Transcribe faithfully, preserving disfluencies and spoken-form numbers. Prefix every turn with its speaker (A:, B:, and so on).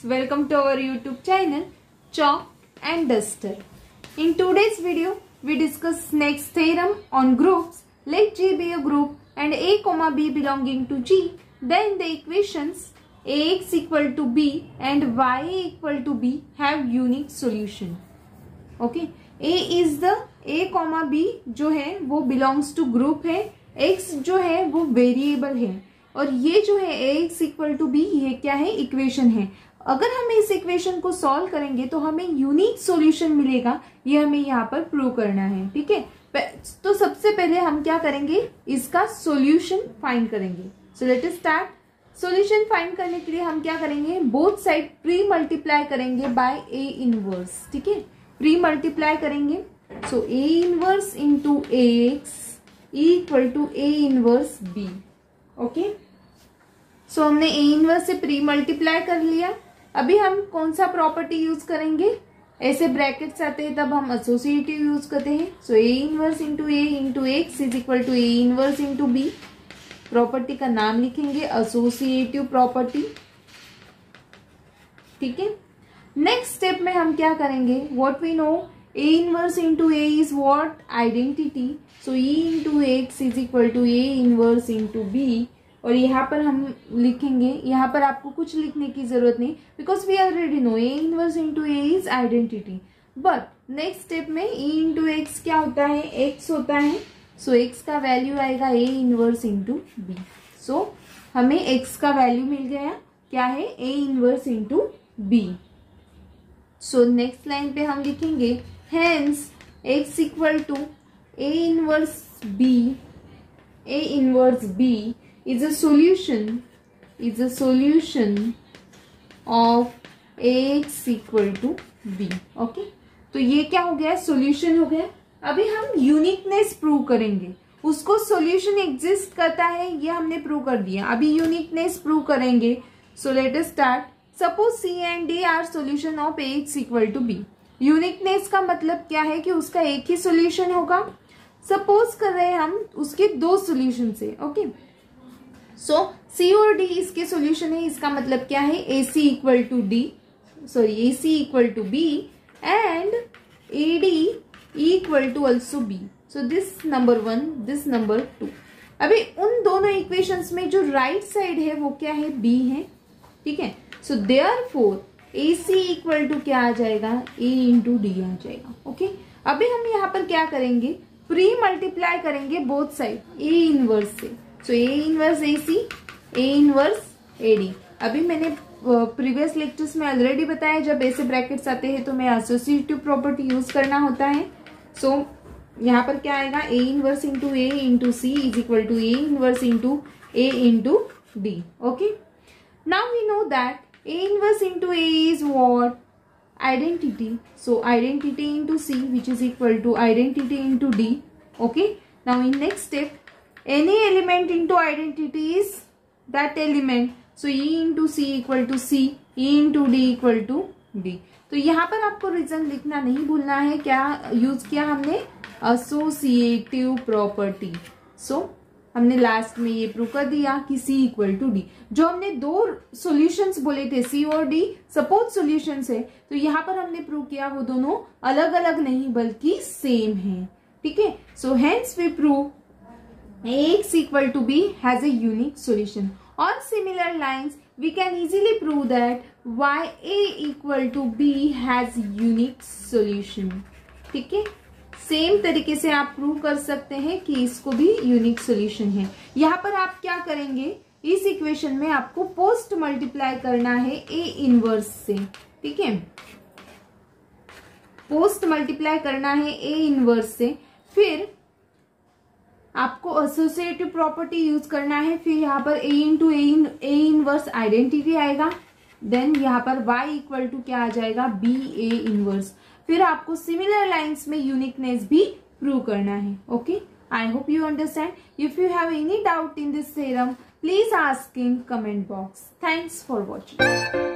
A: welcome to our YouTube channel Chalk and Duster. In today's video, we discuss next theorem on groups. Let G be a group and A comma B belonging to G. Then the equations Ax equal to B and Y equal to B have unique solution. Okay, A is the A comma B जो है वो belongs to group है, X जो है वो variable है और ये जो है Ax इक्वल टू बी ये क्या है, इक्वेशन है. अगर हम इस इक्वेशन को सॉल्व करेंगे तो हमें यूनिक सॉल्यूशन मिलेगा, ये हमें यहाँ पर प्रूव करना है. ठीक है, तो सबसे पहले हम क्या करेंगे, इसका सॉल्यूशन फाइंड करेंगे. So let us start. Solution find करने के लिए हम क्या करेंगे, बोथ साइड प्री मल्टीप्लाई करेंगे बाय ए इनवर्स. ठीक है, प्री मल्टीप्लाई करेंगे. So A inverse into x equal to A inverse B. Okay, so हमने ए इनवर्स से प्री मल्टीप्लाई कर लिया. अभी हम कौन सा प्रॉपर्टी यूज करेंगे, ऐसे ब्रैकेट्स आते हैं तब हम एसोसिएटिव यूज करते हैं. So A inverse into A into x is equal to A inverse into B. Property का नाम लिखेंगे एसोसिएटिव प्रॉपर्टी. ठीक है, नेक्स्ट स्टेप में हम क्या करेंगे, what we know, A inverse into A is what, identity. So E into x is equal to A inverse into B. और यहाँ पर हम लिखेंगे, यहाँ पर आपको कुछ लिखने की जरूरत नहीं because we already know A inverse into A is identity. But next step में ई इंटू एक्स क्या होता है, एक्स होता है. सो so, एक्स का वैल्यू आएगा A inverse into B. So हमें एक्स का वैल्यू मिल गया, क्या है, A inverse into B. So next line पे हम लिखेंगे hence x equal to A inverse B, A inverse B is a solution is a solution of Ax equal to B. Okay, तो ये क्या हो गया, सॉल्यूशन हो गया. अभी हम यूनिकनेस प्रूव करेंगे, उसको सॉल्यूशन एग्जिस्ट करता है ये हमने प्रूव कर दिया. अभी यूनिकनेस प्रूव करेंगे. So let us start. Suppose C and D are solution of Ax equal to B. Uniqueness का मतलब क्या है कि उसका एक ही सॉल्यूशन होगा. सपोज कर रहे हैं हम उसके दो सॉल्यूशन से. ओके, सो सी और डी इसके सॉल्यूशन है, इसका मतलब क्या है, A C equal to D, sorry A C equal to B and A D equal to also B. So this number one, this number two. अभी उन दोनों इक्वेशंस में जो राइट right साइड है वो क्या है, बी है. ठीक है, so therefore A C equal to क्या आ जाएगा, ए इंटू डी आ जाएगा. ओके, अभी हम यहाँ पर क्या करेंगे, प्री मल्टीप्लाई करेंगे बोथ साइड ए इनवर्स से. So A inverse A C, A inverse A D. अभी मैंने प्रीवियस लेक्चर्स में ऑलरेडी बताया जब ऐसे ब्रैकेट्स आते हैं तो मैं एसोसिएटिव प्रॉपर्टी यूज करना होता है. सो so, यहाँ पर क्या आएगा, A inverse into A into C is equal to A inverse into A into D. Okay, now we know that A inverse into A is what, identity. So identity into C which is equal to identity into D. Okay, now in next step any element into identity is that element. So E into C equal to C, E into D equal to D. तो यहाँ पर आपको reason लिखना नहीं भूलना है. क्या use किया हमने, एसोसिएटिव प्रॉपर्टी. सो हमने लास्ट में ये प्रूव कर दिया कि C इक्वल टू डी. जो हमने दो सॉल्यूशंस बोले थे C और D सपोज सॉल्यूशंस है, तो यहाँ पर हमने प्रूव किया वो दोनों अलग अलग नहीं बल्कि सेम है. ठीक है, so hence we prove Ax equal to B has a unique solution. On similar lines, we can easily prove that Ya equal to B has unique solution. ठीक है, सेम तरीके से आप प्रूव कर सकते हैं कि इसको भी यूनिक सॉल्यूशन है. यहाँ पर आप क्या करेंगे, इस इक्वेशन में आपको पोस्ट मल्टीप्लाई करना है ए इनवर्स से. ठीक है, पोस्ट मल्टीप्लाई करना है ए इनवर्स से, फिर आपको एसोसिएटिव प्रॉपर्टी यूज करना है. फिर यहाँ पर a into A inverse identity आएगा. देन यहाँ पर y इक्वल टू क्या आ जाएगा, b a इनवर्स. फिर आपको सिमिलर लाइंस में यूनिकनेस भी प्रूव करना है. Okay, I hope you understand. If you have any doubt in this theorem please ask in comment box. Thanks for watching.